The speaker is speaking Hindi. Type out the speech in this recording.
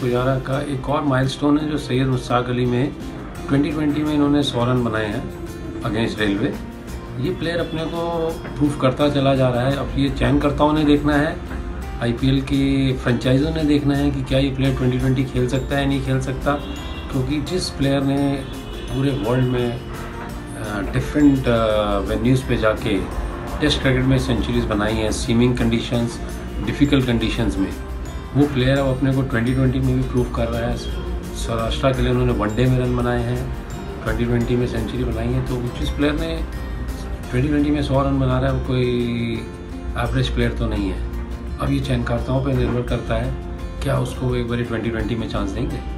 पुजारा का एक और माइलस्टोन है जो सैयद मुश्ताक अली में 2020 में इन्होंने 100 रन बनाए हैं अगेंस्ट रेलवे। ये प्लेयर अपने को प्रूफ करता चला जा रहा है। अब ये चयनकर्ताओं ने देखना है, आईपीएल की फ्रेंचाइजों ने देखना है कि क्या ये प्लेयर 2020 खेल सकता है नहीं खेल सकता, क्योंकि जिस प्लेयर ने पूरे वर्ल्ड में डिफरेंट वेन्यूज़ पे जाके टेस्ट क्रिकेट में सेंचुरीज बनाई हैं सीमिंग कंडीशंस, डिफ़िकल्ट कंडीशंस में, वो प्लेयर अब अपने को 2020 में भी प्रूव कर रहा है। सौराष्ट्र के लिए उन्होंने वनडे में रन बनाए हैं, 2020 में सेंचुरी बनाई है। तो जिस प्लेयर ने 2020 में 100 रन बना रहा है वो कोई एवरेज प्लेयर तो नहीं है। अब ये चयनकर्ताओं पर निर्भर करता है क्या उसको एक बार 2020 में चांस देंगे।